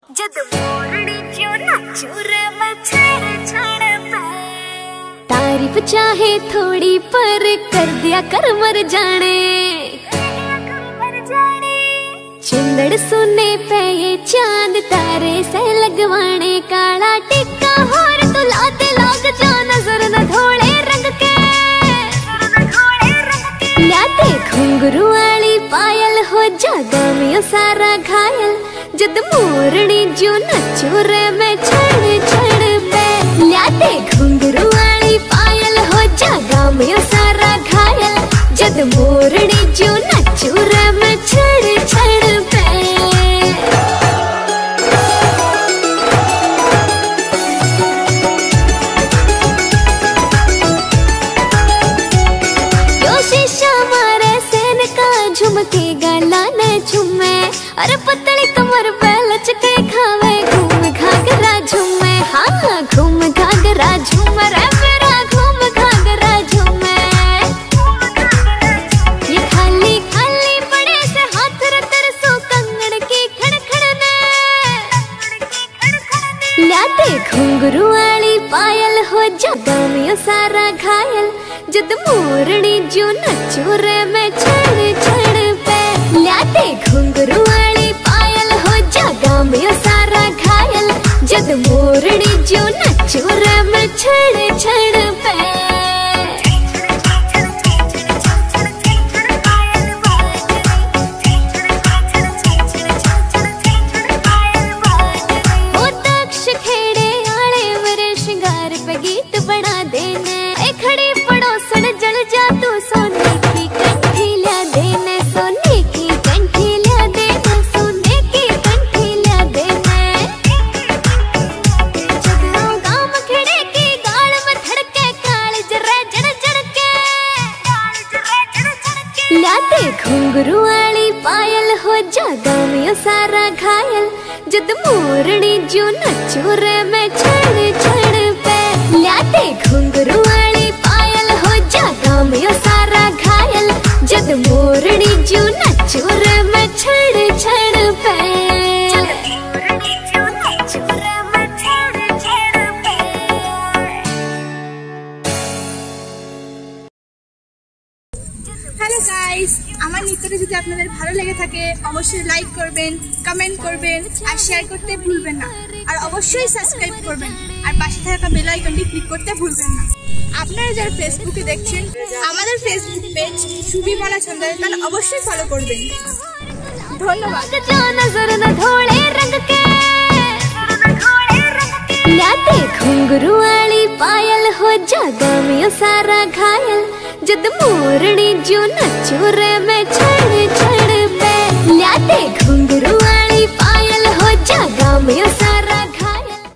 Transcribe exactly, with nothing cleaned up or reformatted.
जद मोरनी क्यों नाचू रे मैं छड़ छड़ पे। तारीफ चाहे थोड़ी पर कर दिया कर मर जाने। चिंदड़ सुने पे ये चांद तारे से लगवाने। काला टिक्का होर तो लाते लाग जा नजर न धोले रंग के। लाते घुंघरू वाली पायल हो जागा में सारा घायल। जद मोरनी जो नचू रे मैं छड़ छड़ पे। लाते घुंघरू वाली पायल हो जागा में सारा घायल। जद मोरनी जो नचू रे मैं छड़ छड़ पे। यो शीशा मारे सेन का झुमके गाला न झुमे। अरे पतली कमर पे लचके खावे घूम घाघरा झूमे। हाँ घूम घाघरा झूम रे मेरा घूम घाघरा झूमे। ये खाली खाली पड़े से हाथ रतर सो कंगड़ की खड़खड़ने। लाते घुंघरू वाली पायल हो जागा में सारा घायल। जद मोरनी जो नचू रे मैं छड़ छड़ पे। लाते घुंघरू वाली पायल हो जागा में सारा घायल। जद मोरनी जो नचू रे मैं छड़ छड़ पे। वो तक्ष खेड़े आले मेरे श्रृंगार पे गीत बना देने। ए खड़ी पड़ोसन जल जा तू सोने की कंठी ला देने। सोने की कंठी ला देने। सोने की कंठी ला देने। जदों गाम खेड़े की गाल में धड़के काल जरा जड़ जड़ के। लाते घुंघरू वाली पायल हो जागा में सारा घायल। जद मोरनी जो नचू रे मैं छड़ छड़ पे। लाते घुंघरू वाली पायल हो जागा में सारा घायल। जद मोरनी जो नचू रे मैं छड़ छड़ पे। হ্যালো গাইস, আমার নৃত্যটা যদি আপনাদের ভালো লেগে থাকে অবশ্যই লাইক করবেন, কমেন্ট করবেন আর শেয়ার করতে ভুলবেন না। আর অবশ্যই সাবস্ক্রাইব করবেন আর পাশে থাকা বেল আইকনটি ক্লিক করতে ভুলবেন না। আপনারা যারা ফেসবুকে দেখছেন আমাদের ফেসবুক পেজ সুবিমলা ছন্দার তাহলে অবশ্যই ফলো করবেন। ধন্যবাদ। नजर न धोले रंग के। लाते घुंघरू वाली पायल हो जागा में सारा घायल। जद मोरनी जो नचू रे मैं छड़ छड़